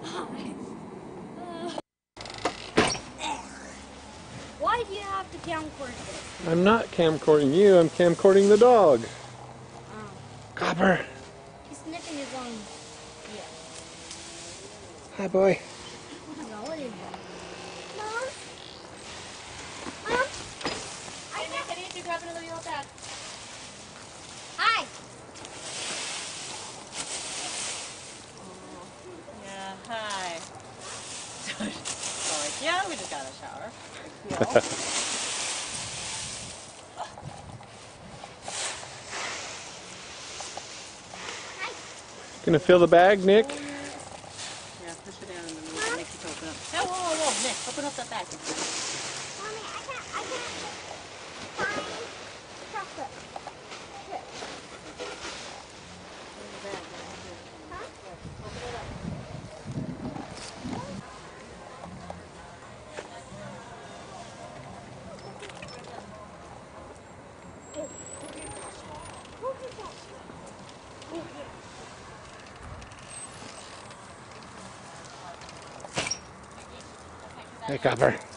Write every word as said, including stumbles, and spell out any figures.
Why do you have to camcord this? I'm not camcording you, I'm camcording the dog. Oh. Copper. He's sniffing his own ear. Hi, boy. No, what is that? Mom? Mom? Hey, Nick, I need you to grab another yellow bag. Hi. Yeah, hi. So, like, yeah, we just got a shower. Big deal. Gonna fill the bag, Nick? Yeah, push it down and then we'll make you open up. Oh, whoa, whoa, whoa, Nick, open up that bag. Mommy, I can't, I can't find chocolate. Here. Huh? Open it up. Hey, Copper.